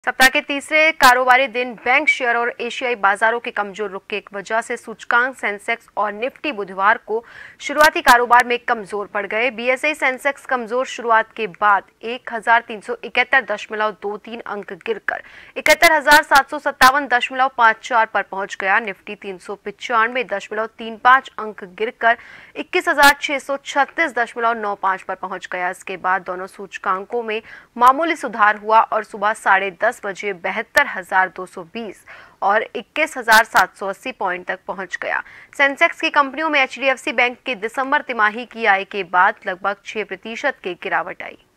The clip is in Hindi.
सप्ताह के तीसरे कारोबारी दिन बैंक शेयर और एशियाई बाजारों के कमजोर रुख की वजह से सूचकांक सेंसेक्स और निफ्टी बुधवार को शुरुआती कारोबार में कमजोर पड़ गए। बीएसई सेंसेक्स कमजोर शुरुआत के बाद 1371.23 अंक गिरकर 71,757.54 पर पहुंच गया। निफ्टी 395.35 अंक गिरकर 21,636.95 पर पहुंच गया। इसके बाद दोनों सूचकांकों में मामूली सुधार हुआ और सुबह 10:30 बजे 72,220 और 21,780 पॉइंट तक पहुंच गया। सेंसेक्स की कंपनियों में एचडीएफसी बैंक के दिसंबर तिमाही की आय के बाद लगभग 6% की गिरावट आई।